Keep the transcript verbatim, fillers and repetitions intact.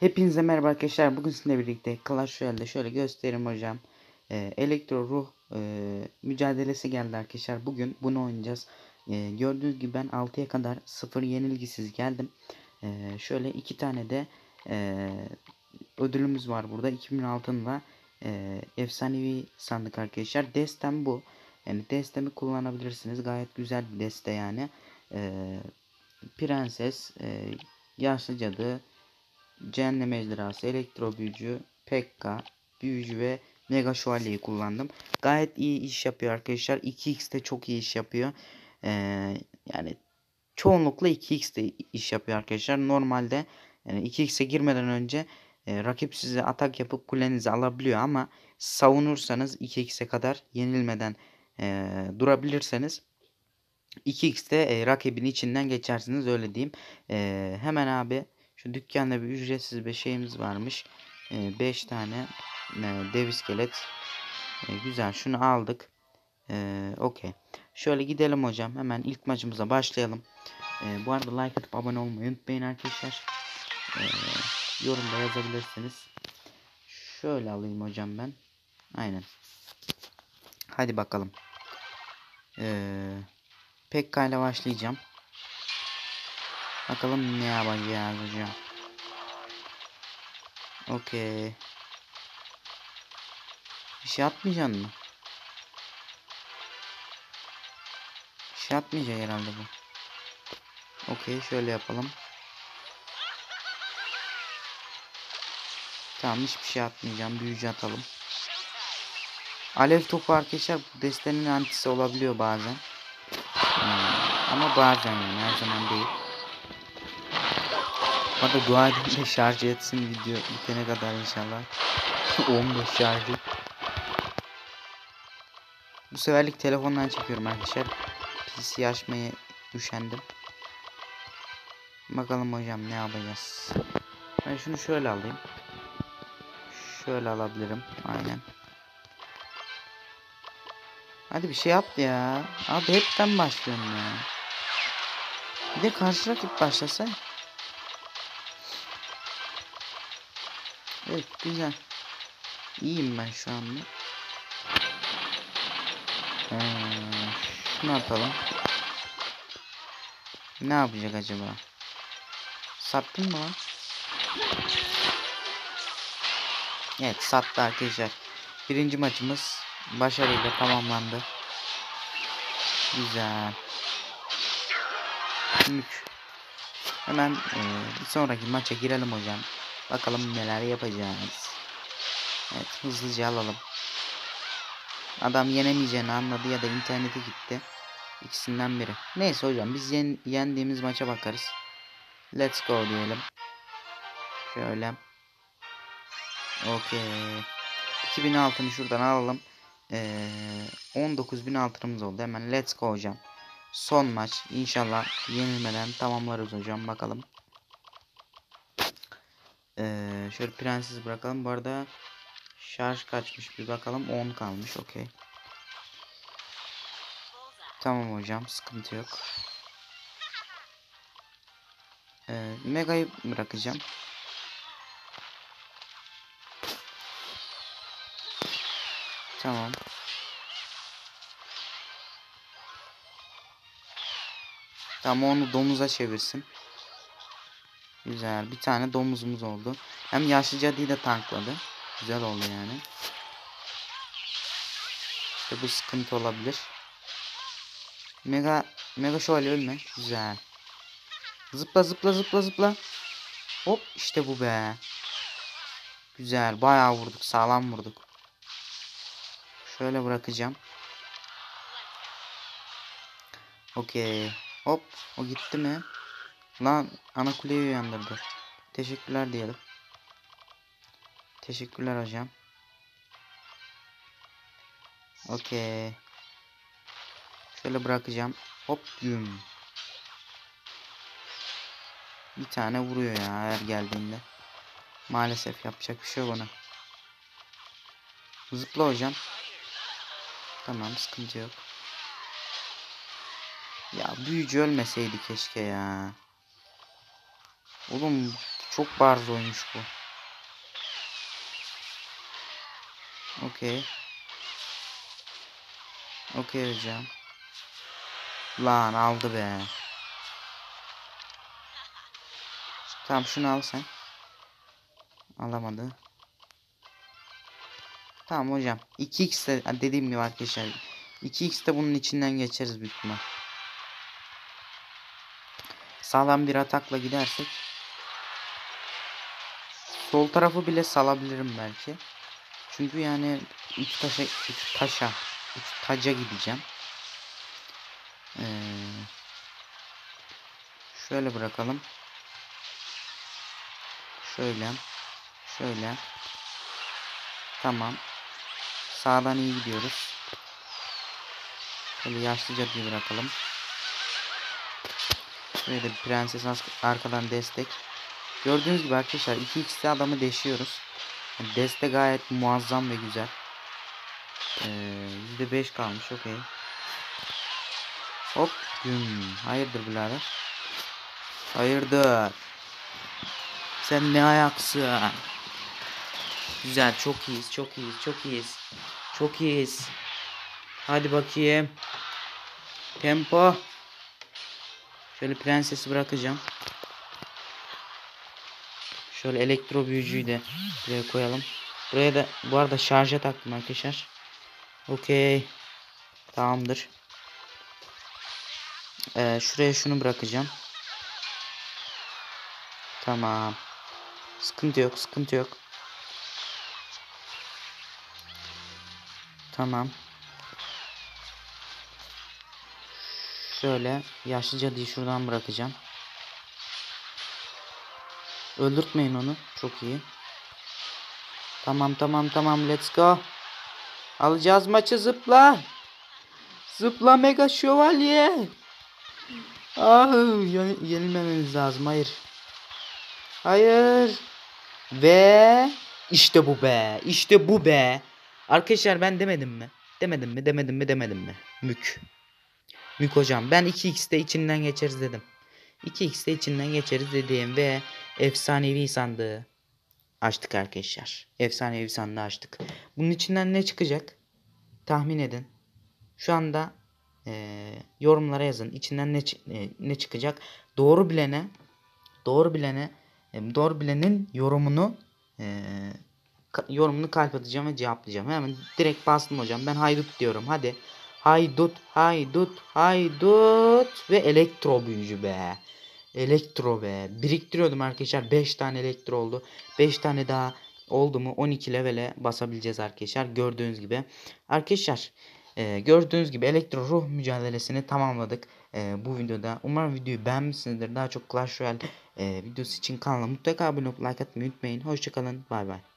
Hepinize merhaba arkadaşlar. Bugün sizinle birlikte Clash Royale'de şöyle göstereyim hocam. Ee, Elektro Ruh e, mücadelesi geldi arkadaşlar. Bugün bunu oynayacağız. Ee, gördüğünüz gibi ben altıya kadar sıfır yenilgisiz geldim. Ee, şöyle iki tane de e, ödülümüz var burada. iki bin altınla e, efsanevi sandık arkadaşlar. Destem bu. Yani destemi kullanabilirsiniz. Gayet güzel bir deste yani. Ee, Prenses, e, yaşlı cadı, Cehennem Ejderhası, Elektro Büyücü, Pekka, Büyücü ve Mega Şövalye'yi kullandım. Gayet iyi iş yapıyor arkadaşlar. iki x de çok iyi iş yapıyor. Ee, yani çoğunlukla iki x de iş yapıyor arkadaşlar. Normalde yani iki x'e girmeden önce e, rakip size atak yapıp kulenizi alabiliyor ama savunursanız iki x'e kadar yenilmeden e, durabilirseniz iki x'te e, rakibin içinden geçersiniz, öyle diyeyim. E, hemen abi şu dükkanda bir ücretsiz bir şeyimiz varmış. beş tane e, dev iskelet. E, güzel, şunu aldık. E, Okey. Şöyle gidelim hocam. Hemen ilk maçımıza başlayalım. E, bu arada like atıp abone olmayı unutmayın arkadaşlar. E, Yorumda yazabilirsiniz. Şöyle alayım hocam ben. Aynen. Hadi bakalım. E, Pekka ile başlayacağım. Bakalım ne yapacağız hocam. Okey. Bir şey atmayacaksın mı? Bir şey atmayacak herhalde bu. Okey, şöyle yapalım. Tamam, hiçbir şey atmayacağım. Büyücü atalım. Alev topu arkadaşlar bu destenin antisi olabiliyor bazen. Hmm, ama bazen yani, her zaman değil. Bana dua edin de şarj etsin video bitene kadar inşallah. on beş şarjı. Bu seferlik telefondan çekiyorum arkadaşlar. P C açmayı üşendim. Bakalım hocam ne yapacağız. Ben şunu şöyle alayım. Şöyle alabilirim. Aynen. Hadi bir şey yap ya. Abi hepten başlıyorum ya. Bir de karşı rakip başlasa. Evet, güzel. İyiyim ben şu anda. Ee, Şunu atalım. Ne yapacak acaba? Sattın mı lan? Evet, sattı arkadaşlar. Birinci maçımız başarıyla tamamlandı. Güzel. Mük. Hemen e, bir sonraki maça girelim hocam. Bakalım neler yapacağız. Evet, hızlıca alalım. Adam yenemeyeceğini anladı ya da internete gitti. İkisinden biri. Neyse hocam, biz yen yendiğimiz maça bakarız. Let's go diyelim. Şöyle. Okey. iki bin altını şuradan alalım. Ee, on dokuz bin altınımız oldu. Hemen let's go hocam. Son maç. İnşallah yenilmeden tamamlarız hocam. Bakalım. Ee, şöyle prenses bırakalım. Bu arada şarj kaçmış bir bakalım. on kalmış. Okey. Tamam hocam. Sıkıntı yok. Ee, Mega'yı bırakacağım. Tamam. Tamam, onu domuza çevirsin. Güzel. Bir tane domuzumuz oldu. Hem yaşlı cadıyı da tankladı. Güzel oldu yani. İşte bu sıkıntı olabilir. Mega Mega şövalye ölme. Güzel. Zıpla zıpla zıpla zıpla. Hop, işte bu be. Güzel. Bayağı vurduk. Sağlam vurduk. Şöyle bırakacağım. Okey. Hop. O gitti mi? Lan, ana kuleyi uyandırdı. Teşekkürler diyelim. Teşekkürler hocam. Okey. Şöyle bırakacağım. Hop yum. Bir tane vuruyor ya her geldiğinde. Maalesef yapacak bir şey yok ona. Zıpla hocam. Tamam, sıkıntı yok. Ya büyücü ölmeseydi keşke ya. Oğlum Çok bariz oymuş bu. Okey. Okey hocam. Lan aldı be. Tamam şunu al sen. Alamadı. Tamam hocam. iki x'te dediğim gibi arkadaşlar. iki x'te bunun içinden geçeriz büyük ihtimal. Sağlam bir atakla gidersek. Sol tarafı bile salabilirim belki. Çünkü yani üç taşa, üç taşa, üç taca gideceğim. Ee, şöyle bırakalım. Şöyle. Şöyle. Tamam. Sağdan iyi gidiyoruz. Şöyle yaşlıca bir bırakalım. Şöyle bir prenses arkadan destek. Gördüğünüz gibi arkadaşlar iki x'te adamı deşiyoruz. Yani deste gayet muazzam ve güzel. Ee, yüzde beş kalmış. Okey. Hop. Güm. Hayırdır birader? Hayırdır? Sen ne ayaksın? Güzel. Çok iyiyiz. Çok iyiyiz. Çok iyiyiz. Çok iyiyiz. Hadi bakayım. Tempo. Şöyle prensesi bırakacağım. Şöyle elektro büyücüyü de buraya koyalım. Buraya da bu arada şarja taktım arkadaşlar. Okey. Tamamdır. Ee, şuraya şunu bırakacağım. Tamam. Sıkıntı yok. Sıkıntı yok. Tamam. Şöyle yaşlı cadıyı şuradan bırakacağım. Öldürtmeyin onu. Çok iyi. Tamam tamam tamam. Let's go. Alacağız maçı, zıpla. Zıpla mega şövalye. Ah, yenilmememiz lazım. Hayır. Hayır. Ve işte bu be. İşte bu be. Arkadaşlar ben demedim mi? Demedim mi? Demedim mi? Demedim mi? Mük. Mük hocam. Ben iki x'te içinden geçeriz dedim. iki x'te içinden geçeriz dediğim ve efsanevi sandığı açtık arkadaşlar. Efsanevi sandığı açtık. Bunun içinden ne çıkacak? Tahmin edin. Şu anda e, yorumlara yazın. İçinden ne e, ne çıkacak? Doğru bilene doğru bilene e, doğru bilenin yorumunu e, ka, yorumunu kalp atacağım ve cevaplayacağım. Hemen direkt bastım hocam. Ben haydut diyorum. Hadi. Haydut, haydut, haydut ve elektro büyücü be. Elektro be. Biriktiriyordum arkadaşlar. beş tane elektro oldu. beş tane daha oldu mu on iki levele basabileceğiz arkadaşlar. Gördüğünüz gibi. Arkadaşlar e, gördüğünüz gibi elektro ruh mücadelesini tamamladık. E, bu videoda. Umarım videoyu beğenmişsinizdir. Daha çok Clash Royale e, videosu için kanala mutlaka abone olup like atmayı unutmayın. Hoşçakalın. Bay bay.